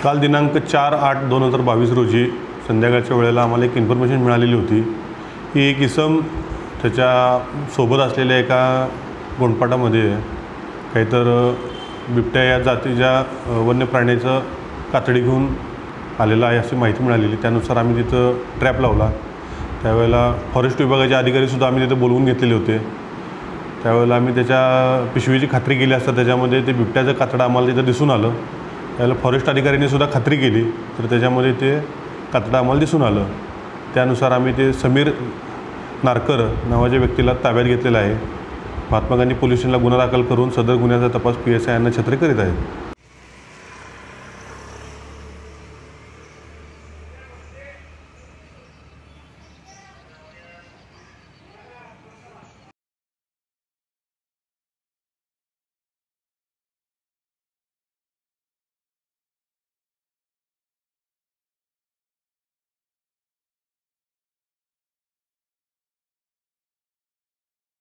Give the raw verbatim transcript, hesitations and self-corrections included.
काल दिनांक चार आठ दोन हजार बावीस रोजी संध्याकाळच्या वेळेला आम्हाला एक इन्फॉर्मेशन मिळालेली होती की एक इसम त्याच्या सोबत असलेल्या एका गोंडपाटामध्ये काहीतर बिबट्या या जातीच्या वन्य प्राण्याचं कातडी घेऊन आलेला आहे अशी माहिती मिळालेली। त्यानुसार आम्ही तिथं ट्रॅप लावला। त्यावेळेला फॉरेस्ट विभागाचे अधिकारीसुद्धा आम्ही तिथे बोलवून घेतलेले होते। त्यावेळेला आम्ही त्याच्या पिशवीची खात्री केली असता त्याच्यामध्ये ते बिबट्याचं कातडं आम्हाला तिथं दिसून आलं। त्यावेळेला फॉरेस्ट अधिकाऱ्यांनी सुद्धा खात्री केली तर त्याच्यामध्ये ते कातडं आम्हाला दिसून आलं। त्यानुसार आम्ही ते समीर नारकर नावाच्या व्यक्तीला ताब्यात घेतलेलं आहे। महात्मा गांधी पोलीस स्टेशनला गुन्हा दाखल करून सदर गुन्ह्याचा तपास पी एस आय यांना छत्री करीत आहेत।